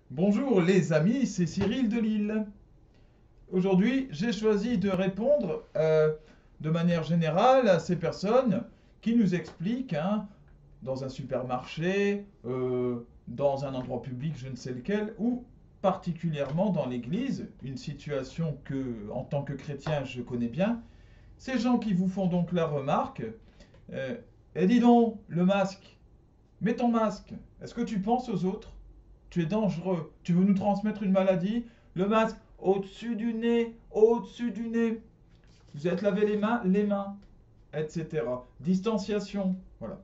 Bonjour les amis, c'est Cyril de Lille. Aujourd'hui, j'ai choisi de répondre de manière générale à ces personnes qui nous expliquent, hein, dans un supermarché, dans un endroit public, je ne sais lequel, ou particulièrement dans l'église, une situation que, en tant que chrétien, je connais bien. Ces gens qui vous font donc la remarque, euh, et dis donc, le masque, mets ton masque, est-ce que tu penses aux autres? Tu es dangereux. Tu veux nous transmettre une maladie? Le masque au-dessus du nez, au-dessus du nez. Vous êtes lavé les mains, etc. Distanciation. Voilà.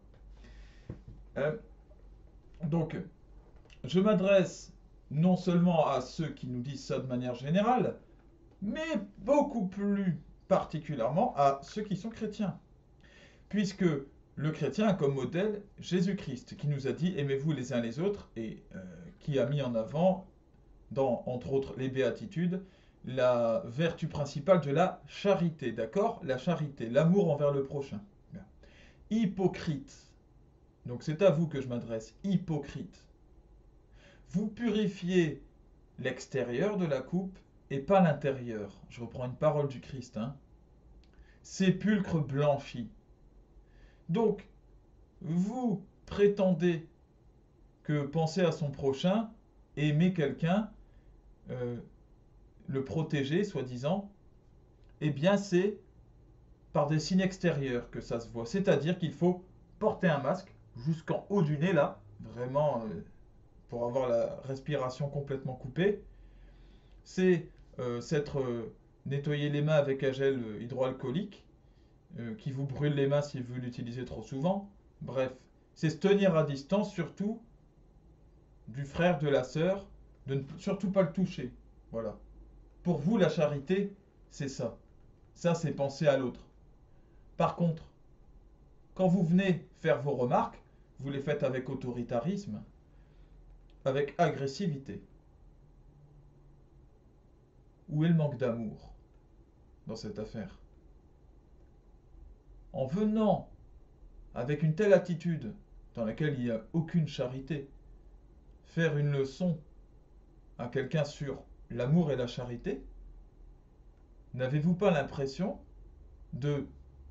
Euh, donc, je m'adresse non seulement à ceux qui nous disent ça de manière générale, mais beaucoup plus particulièrement à ceux qui sont chrétiens. Puisque le chrétien a comme modèle Jésus-Christ, qui nous a dit aimez-vous les uns les autres et qui a mis en avant dans, entre autres, les béatitudes, la vertu principale de la charité, d'accord? La charité, l'amour envers le prochain. Hypocrite. Donc c'est à vous que je m'adresse. Hypocrite. Vous purifiez l'extérieur de la coupe et pas l'intérieur. Je reprends une parole du Christ, hein. Sépulcre blanchi. Donc, vous prétendez que penser à son prochain, aimer quelqu'un, euh, le protéger, soi-disant, eh bien c'est par des signes extérieurs que ça se voit. C'est-à-dire qu'il faut porter un masque jusqu'en haut du nez, là, vraiment pour avoir la respiration complètement coupée. C'est s'être nettoyer les mains avec un gel hydroalcoolique qui vous brûle les mains si vous l'utilisez trop souvent. Bref, c'est se tenir à distance, surtout du frère, de la sœur, de ne surtout pas le toucher. Voilà. Pour vous, la charité, c'est ça. Ça, c'est penser à l'autre. Par contre, quand vous venez faire vos remarques, vous les faites avec autoritarisme, avec agressivité. Où est le manque d'amour dans cette affaire? En venant avec une telle attitude dans laquelle il n'y a aucune charité, faire une leçon à quelqu'un sur l'amour et la charité, n'avez-vous pas l'impression de,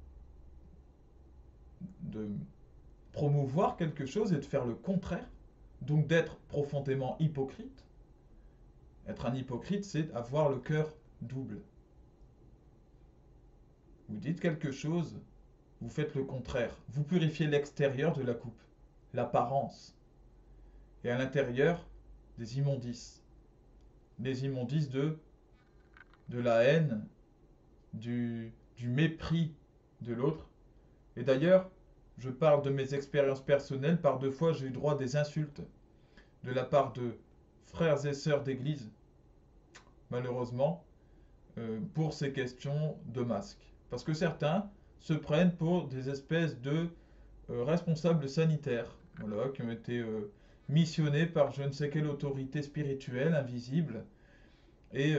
de promouvoir quelque chose et de faire le contraire? Donc d'être profondément hypocrite? Être un hypocrite, c'est avoir le cœur double. Vous dites quelque chose, vous faites le contraire. Vous purifiez l'extérieur de la coupe, l'apparence. Et à l'intérieur, des immondices. Des immondices de la haine, du mépris de l'autre. Et d'ailleurs, je parle de mes expériences personnelles. Par deux fois, j'ai eu droit à des insultes de la part de frères et sœurs d'église, malheureusement, pour ces questions de masque. Parce que certains se prennent pour des espèces de responsables sanitaires, voilà, qui ont été missionnés par je ne sais quelle autorité spirituelle invisible et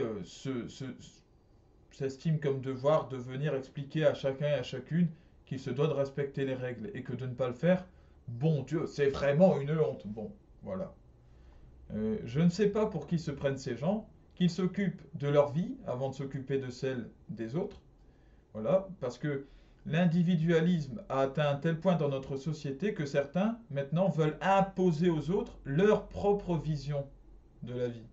s'estiment comme devoir de venir expliquer à chacun et à chacune qu'il se doit de respecter les règles et que de ne pas le faire, bon Dieu, c'est vraiment une honte. Bon, voilà. Je ne sais pas pour qui se prennent ces gens, qu'ils s'occupent de leur vie avant de s'occuper de celle des autres. Voilà, parce que l'individualisme a atteint un tel point dans notre société que certains, maintenant, veulent imposer aux autres leur propre vision de la vie.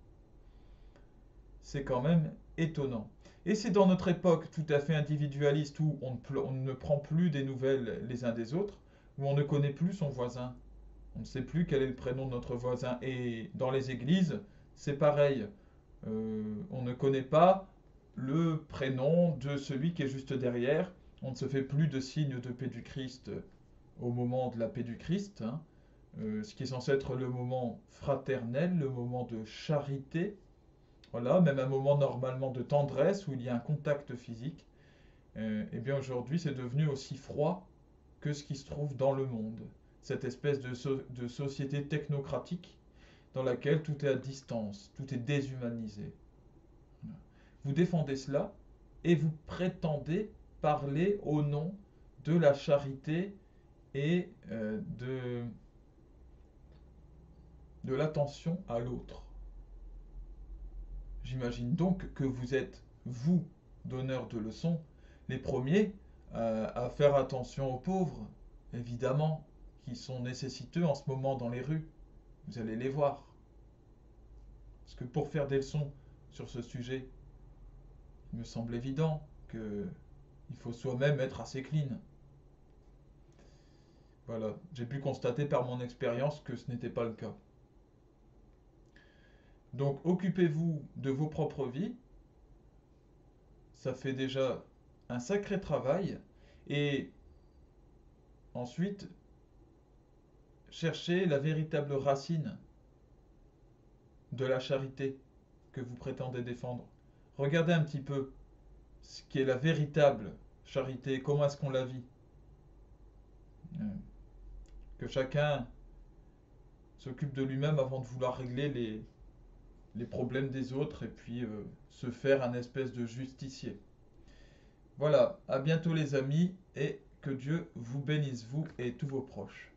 C'est quand même étonnant. Et c'est dans notre époque tout à fait individualiste où on ne prend plus des nouvelles les uns des autres, où on ne connaît plus son voisin. On ne sait plus quel est le prénom de notre voisin. Et dans les églises, c'est pareil. On ne connaît pas le prénom de celui qui est juste derrière. On ne se fait plus de signe de paix du Christ au moment de la paix du Christ, hein. Ce qui est censé être le moment fraternel, le moment de charité, voilà, même un moment normalement de tendresse où il y a un contact physique. Et bien aujourd'hui, c'est devenu aussi froid que ce qui se trouve dans le monde. Cette espèce de société technocratique dans laquelle tout est à distance, tout est déshumanisé. Vous défendez cela et vous prétendez parler au nom de la charité et de l'attention à l'autre. J'imagine donc que vous êtes, vous, donneurs de leçons, les premiers à faire attention aux pauvres, évidemment, qui sont nécessiteux en ce moment dans les rues. Vous allez les voir. Parce que pour faire des leçons sur ce sujet, il me semble évident qu'il faut soi-même être assez clean. Voilà, j'ai pu constater par mon expérience que ce n'était pas le cas. Donc occupez-vous de vos propres vies, ça fait déjà un sacré travail, et ensuite cherchez la véritable racine de la charité que vous prétendez défendre. Regardez un petit peu ce qui est la véritable charité, comment est-ce qu'on la vit. Que chacun s'occupe de lui-même avant de vouloir régler les problèmes des autres et puis se faire un espèce de justicier. Voilà, à bientôt les amis, et que Dieu vous bénisse, vous et tous vos proches.